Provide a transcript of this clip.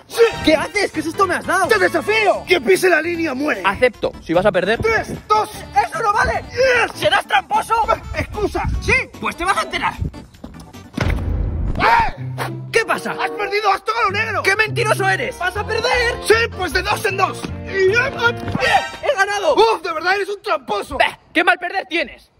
¡Sí! ¿Qué haces? ¿Qué susto me has dado? ¡Te desafío! ¡Que pise la línea muere! Acepto. Si vas a perder... 3, 2... ¡Eso no vale! ¡Yes! ¿Serás tramposo? ¡Excusa! Sí, pues te vas a enterar. ¡Eh! ¿Qué pasa? ¡Has perdido! ¡Has tocado negro! ¡Qué mentiroso eres! ¡Vas a perder! ¡Sí! Pues de 2 en 2. ¡He ganado! ¡Uf! ¡De verdad eres un tramposo! ¡Qué mal perder tienes!